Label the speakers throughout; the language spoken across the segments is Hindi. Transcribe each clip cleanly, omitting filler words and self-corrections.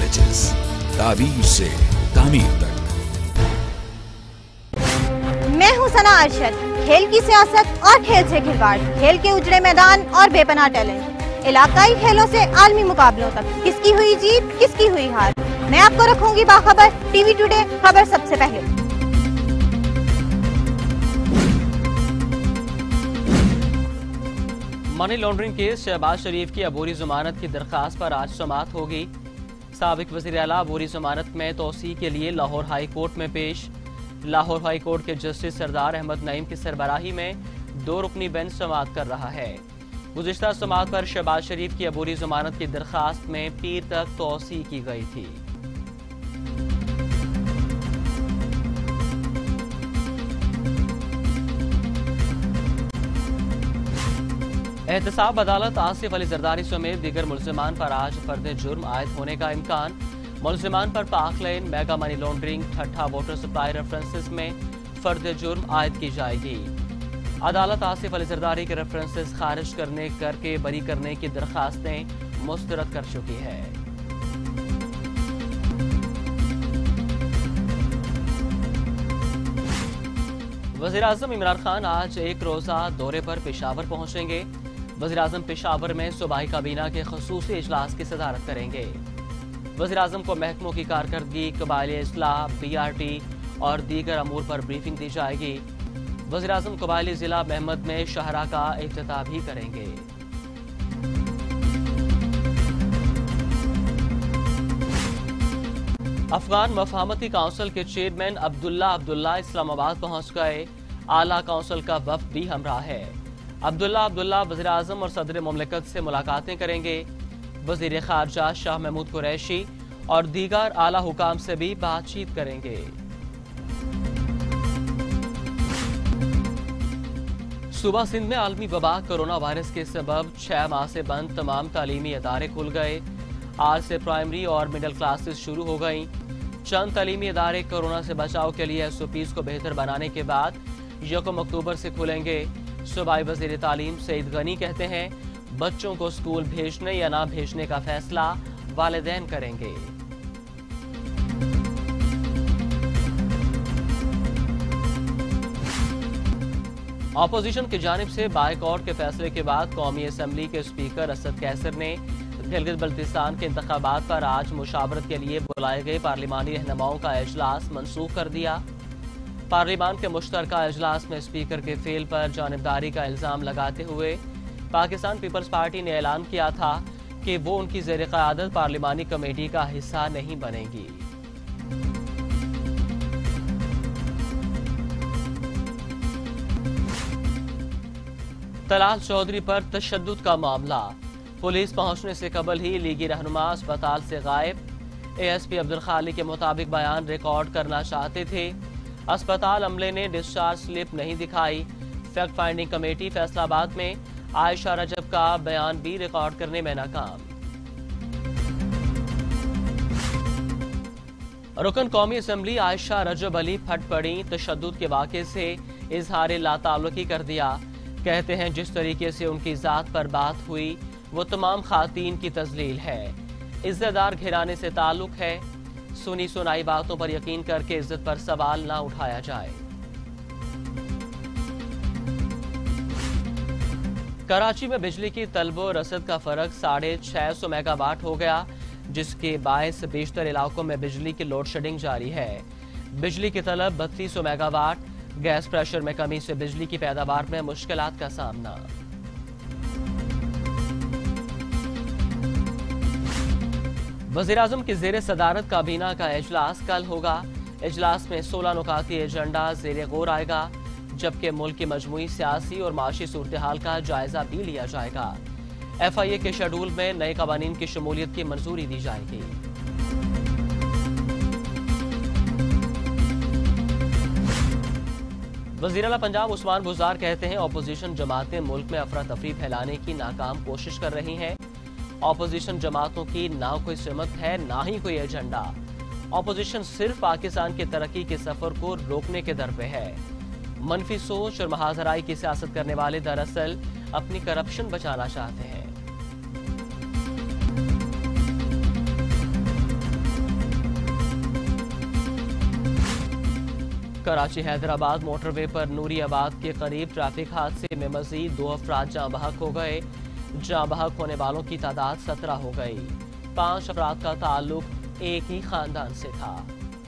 Speaker 1: कॉलेजेस, ताबीर से तामीर तक।
Speaker 2: मैं हूं सना अरशद। खेल की सियासत और खेल से खिलवाड़, खेल के उजड़े मैदान और बेपनाह टैलेंट, इलाकाई खेलों से आलमी मुकाबलों तक, किसकी हुई जीत किसकी हुई हार, मैं आपको रखूंगी बाखबर। टीवी टुडे खबर सबसे पहले।
Speaker 3: Money laundering case Shahbaz Sharif की अबूरी जमानत की दरखास्त पर आज समाअत होगी। साबिक वज़ीर आला अबूरी जमानत में तोसी के लिए लाहौर हाई कोर्ट में पेश। लाहौर हाई कोर्ट के जस्टिस सरदार अहमद नईम की सरबराही में 2 रुकनी बेंच समाअत कर रहा है। गुज़िश्ता समाअत पर शहबाज शरीफ की अबूरी जमानत की दरखास्त में पीर तक तोसी की गई थी। एहतसाब अदालत आसिफ अली जरदारी समेत दीगर मुल्जिमान पर आज फर्द जुर्म आयद होने का इम्कान। मुल्जिमान पर park lane mega money laundering Thatta water supply references में फर्द जुर्म आयद की जाएगी। अदालत आसिफ अली जरदारी के रेफरेंसेस खारिज करके बरी करने की दरखास्तें मुस्तरद कर चुकी है। वज़ीर-ए-आज़म इमरान खान आज एक रोज़ा दौरे पर पेशावर पहुंचेंगे। वज़ीर-ए-आज़म पेशावर में सूबाई काबीना के ख़ुसूसी इजलास की सदारत करेंगे। वज़ीर-ए-आज़म को महकमों की कारकर्दगी, कबायली इस्लाह, BRT और दीगर अमूर पर ब्रीफिंग दी जाएगी। वज़ीर-ए-आज़म कबायली जिला महमद में शाहरा का इफ्तिताह भी करेंगे। अफगान मफाहमती काउंसिल के चेयरमैन अब्दुल्ला इस्लामाबाद पहुंच गए। आला काउंसिल का वफ्द भी हमरा है। अब्दुल्ला वज़ीर आज़म और सदर मुमलिकत से मुलाकातें करेंगे। वज़ीर खारजा शाह महमूद कुरैशी और दीगर आला हुकाम से भी बातचीत करेंगे। सूबा सिंध में आलमी वबा कोरोना वायरस के सबब 6 माह से बंद तमाम तालीमी इदारे खुल गए। आज से प्राइमरी और मिडिल क्लासेस शुरू हो गई। चंद तालीमी इदारे कोरोना से बचाव के लिए SOPs को बेहतर बनाने के बाद 1 अक्टूबर से खुलेंगे। सूबाई वज़ीर तालीम सईद गनी कहते हैं, बच्चों को स्कूल भेजने या ना भेजने का फैसला वालिदैन करेंगे। अपोजिशन की जानिब से बायकॉट के फैसले के बाद कौमी असम्बली के स्पीकर असद कैसर ने गिलगित बल्तिस्तान के इंतखाबात पर आज मुशावरत के लिए बुलाए गए पार्लिमानी रहनुमाओं का इजलास मनसूख कर दिया। पार्लिमान के मुश्तरका इजलास में स्पीकर के फेल पर जानिबदारी का इल्जाम लगाते हुए पाकिस्तान पीपल्स पार्टी ने ऐलान किया था कि वो उनकी ज़ेर क़यादत पार्लिमानी कमेटी का हिस्सा नहीं बनेगी। तलाल चौधरी पर तशद्दुद का मामला, पुलिस पहुंचने से कबल ही लीगी रहनुमा अस्पताल से गायब। ASP अब्दुल खालिक के मुताबिक बयान रिकॉर्ड करना चाहते थे। अस्पताल अमले ने डिस्चार्ज स्लिप नहीं दिखाई। फैक्ट फाइंडिंग कमेटी फैसलाबाद में आयशा रजब का बयान भी रिकॉर्ड करने में नाकाम। रुकन कौमी असम्बली आयशा रजब अली फट पड़ी। तशद्दुद के वाक़े से इजहार लाताल्लुकी कर दिया। कहते हैं जिस तरीके से उनकी जात पर बात हुई वो तमाम खातीन की तजलील है। इज्जतदार घराने से ताल्लुक है। सुनी सुनाई बातों पर यकीन करके इज्जत पर सवाल ना उठाया जाए। कराची में बिजली की तलब रसद का फर्क 650 मेगावाट हो गया, जिसके बायस बेशतर इलाकों में बिजली की लोड शेडिंग जारी है। बिजली की तलब 3200 मेगावाट। गैस प्रेशर में कमी से बिजली की पैदावार में मुश्किलात का सामना। वज़ीर-ए-आज़म की ज़ेर सदारत काबीना का इजलास कल होगा। इजलास में 16 नुकाती एजेंडा ज़ेर गौर आएगा, जबकि मुल्क की मजमूई सियासी और माशी सूरत हाल का जायजा भी लिया जाएगा। FIA के शेड्यूल में नए कवानीन की शमूलियत की मंजूरी दी जाएगी। वज़ीर आला पंजाब उस्मान बुज़दार कहते हैं, अपोजिशन जमातें मुल्क में अफरा तफरी फैलाने की नाकाम कोशिश कर रही हैं। अपोजिशन जमातों की ना कोई सिमत है ना ही कोई एजेंडा। अपोजिशन सिर्फ पाकिस्तान के तरक्की के सफर को रोकने के दर पे है। मनफी सोच और महाजराई की सियासत करने वाले दरअसल अपनी करप्शन बचाना चाहते हैं। कराची हैदराबाद मोटरवे पर नूरियाबाद के करीब ट्रैफिक हादसे में मजीद 2 अफराद जाँ बहक हो गए। जाँ बहक होने वालों की तादाद 17 हो गई। 5 अफराद का ताल्लुक एक ही खानदान से था।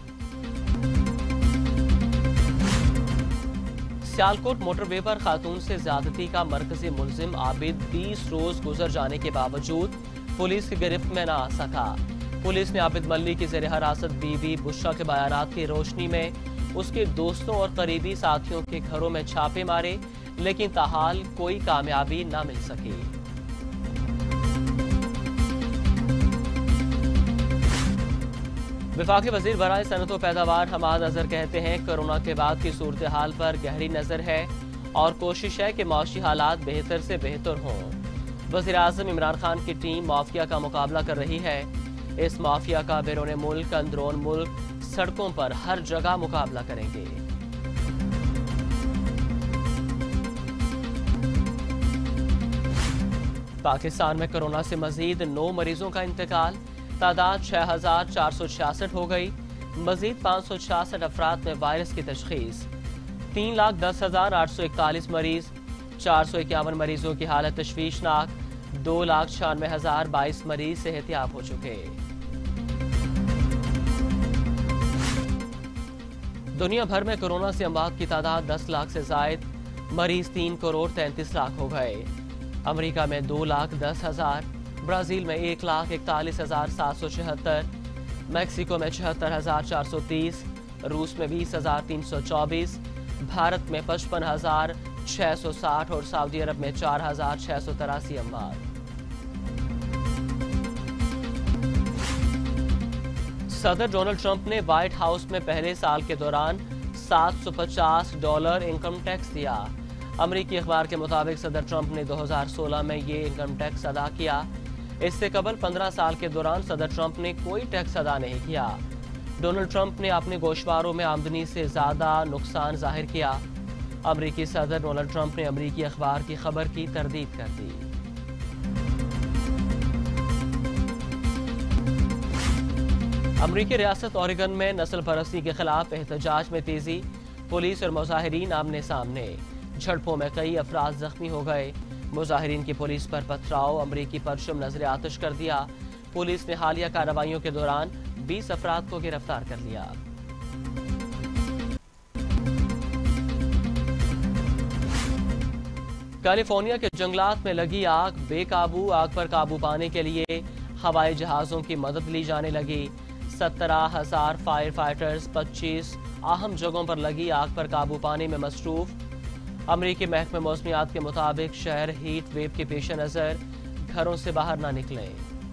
Speaker 3: सियालकोट मोटरवे पर खातून से ज्यादती का मरकजी मुलजिम आबिद 20 रोज गुजर जाने के बावजूद पुलिस की गिरफ्त में न आ सका। पुलिस ने आबिद मल्ली की ज़ेर हिरासत बीवी बुशरा के बयानात की रोशनी में उसके दोस्तों और करीबी साथियों के घरों में छापे मारे, लेकिन ताहाल कोई कामयाबी न मिल सकी। वफाकी वजीर बराए सनअत व पैदावार हमाद अजहर कहते हैं, कोरोना के बाद की सूरत हाल पर गहरी नजर है और कोशिश है कि माशी हालात बेहतर से बेहतर हों। वज़ीर आज़म इमरान खान की टीम माफिया का मुकाबला कर रही है। इस माफिया का बैरून मुल्क अंदरून मुल्क सड़कों पर हर जगह मुकाबला करेंगे। पाकिस्तान में कोरोना से मजीद 9 मरीजों का इंतकाल, तादाद 6466 हो गई। मजीद 566 अफराद में वायरस की तशखीस। 3,10,841 मरीज, 451 मरीजों की हालत तशवीशनाक। 2,96,022 मरीज सेहतियाब हो चुके। दुनिया भर में कोरोना से अमवात की तादाद 10 लाख से जायद, मरीज 3,33,00,000 हो गए। अमेरिका में 2,10,000, ब्राजील में 1,41,776, मैक्सिको में 76,430, रूस में 20,324, भारत में 55,660 और सऊदी अरब में 4,683 अमवात। सदर डोनाल्ड ट्रंप ने व्हाइट हाउस में पहले साल के दौरान $750 इनकम टैक्स दिया। अमरीकी अखबार के मुताबिक सदर ट्रंप ने 2016 में ये इनकम टैक्स अदा किया। इससे कबल 15 साल के दौरान सदर ट्रंप ने कोई टैक्स अदा नहीं किया। डोनाल्ड ट्रंप ने अपने गोशवारों में आमदनी से ज्यादा नुकसान जाहिर किया। अमरीकी सदर डोनाल्ड ट्रंप ने अमरीकी अखबार की खबर की तरदीद कर दी। अमरीकी रियासत ओरेगन में नस्ल परस्ती के खिलाफ एहतजाज में तेजी, पुलिस और मुजाहिरीन आमने सामने। झड़पों में कई अफराद जख्मी हो गए। मुजाहिरीन की पुलिस पर पथराव, अमरीकी परचम नजर आतिश कर दिया। पुलिस ने हालिया कार्रवाइयों के दौरान 20 अफराद को गिरफ्तार कर लिया। कैलिफोर्निया के जंगलात में लगी आग बेकाबू, आग पर काबू पाने के लिए हवाई जहाजों की मदद ली जाने लगी। 17,000 फायर फाइटर्स 25 अहम जगहों पर लगी आग पर काबू पाने में मसरूफ। अमरीकी महकमे मौसमियात के मुताबिक शहर हीट वेव के पेश नजर घरों से बाहर ना निकलें।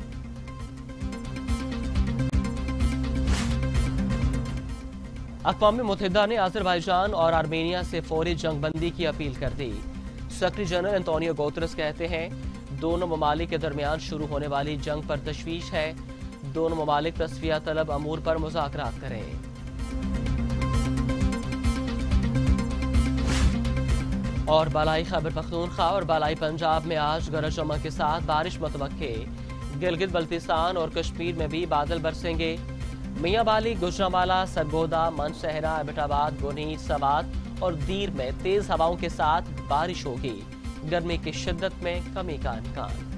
Speaker 3: अक़वाम मुत्तहिदा ने अज़रबैजान और आर्मेनिया से फौरी जंगबंदी की अपील कर दी। सेक्रेटरी जनरल एंटोनियो गुतेरेस कहते हैं, दोनों ममालिक के दरमियान शुरू होने वाली जंग पर तशवीश है। दोनों ममालिक तस्फिया तलब अमूर पर मुज़ाकरात करें। और बालाई खैबर पख्तूनख्वा और बालाई पंजाब में आज गरज चमक के साथ बारिश मुतवक्के। गिलगित बल्तिस्तान और कश्मीर में भी बादल बरसेंगे। मियांबाली, गुजरांवाला, सरगोदा, मनसहरा, एबटाबाद, बुनी, सवात और दीर में तेज हवाओं के साथ बारिश होगी। गर्मी की शिद्दत में कमी का इम्कान।